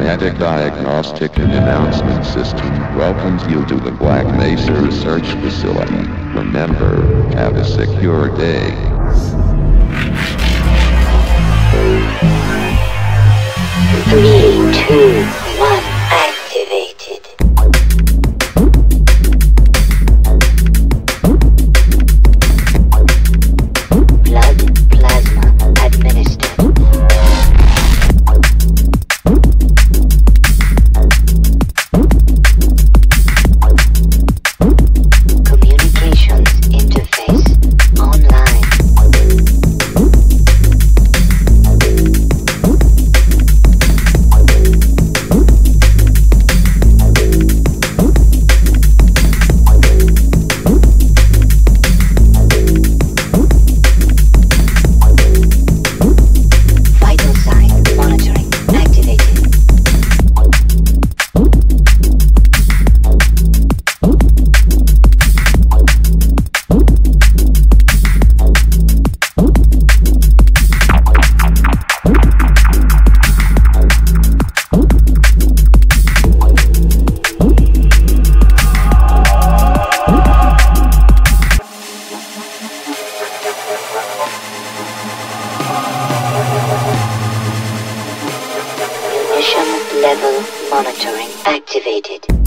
Automatic Diagnostic and Announcement System welcomes you to the Black Mesa Research Facility. Remember, have a secure day. 3, 2, 1, activated. Blood plasma administered. Communications interface online. Vital sign monitoring activated. Mission level monitoring activated.